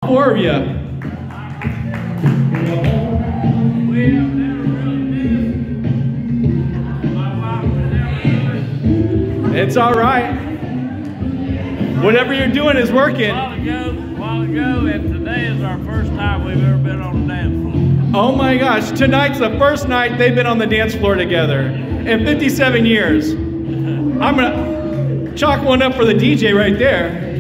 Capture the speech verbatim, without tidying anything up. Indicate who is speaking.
Speaker 1: Four of you. It's all right. Whatever you're doing is working.
Speaker 2: A while ago, a while ago, and today is our first time we've ever been on the dance floor.
Speaker 1: Oh my gosh, tonight's the first night they've been on the dance floor together in fifty-seven years. I'm gonna chalk one up for the D J right there.